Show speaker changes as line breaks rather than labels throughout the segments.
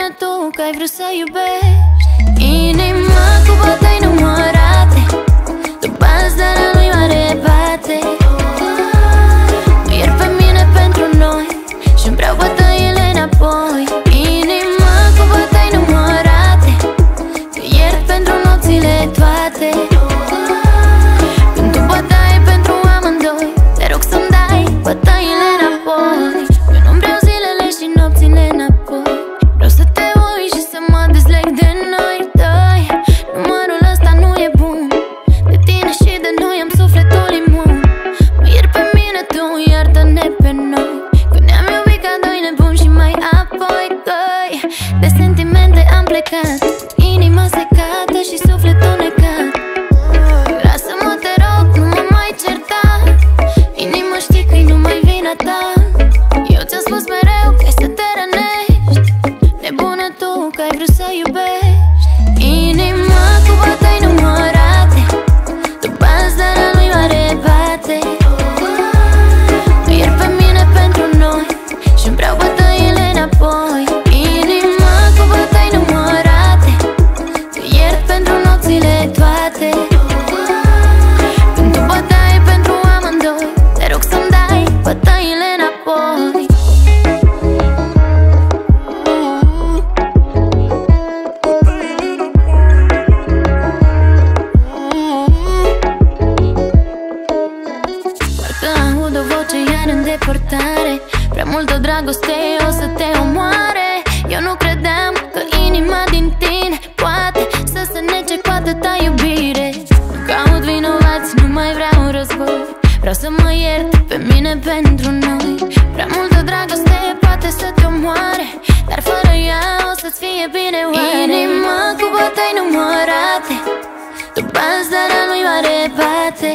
Nebună tu că ai vrut să iubești. Inima cu bătăi numărate, după zara lui mare bate. Mă iert pe mine pentru noi și-mi vreau bătăile înapoi. Inima cu bătăi numărate, te iert pentru nopțile toate. Când tu bătai pentru amândoi, te rog să-mi dai bătăile înapoi. Eu nu-mi vreau zilele și nopțile înapoi. Vreau să te uit și să mă dezleg de noi doi. Numărul ăsta nu e bun, de tine și de noi am sufletul imun. Mă iert pe mine, tu iartă-ne pe noi, că ne-am iubit ca doi nebuni și mai apoi doi. De sentimente am plecat, inima secată și sufletul necat. Lasă-mă, te rog, nu mă mai certa. Inima, știi că-i numai vina ta. Eu ți-am spus mereu că ai să te rănești. Nebună tu că ai vrut să iubești. Inima cu bătăi numărate, după zara lui mare bate. Mă iert pe mine pentru noi și-mi vreau bătăile înapoi. Inima cu bătăi numărate, te iert pentru nopțile toate. Când tu bătai pentru amândoi, te rog să-mi dai bătăile înapoi. Parcă aud o voce iar în depărtare, prea multă dragoste o să te omoare. Eu nu credeam că inima din tine poate să se nece cu atâta iubire. Nu caut vinovați, nu mai vreau un război. Vreau să mă iert pe mine pentru noi. Prea multă dragoste poate să te omoare, dar fără ea o să-ți fie bine oare? Inima cu bătăi numărate, după zara lui mare bate.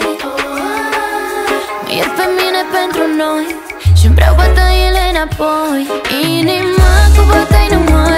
Mă iert pe mine pentru noi și-mi vreau bătăile înapoi. Inima cu bătăi numărate,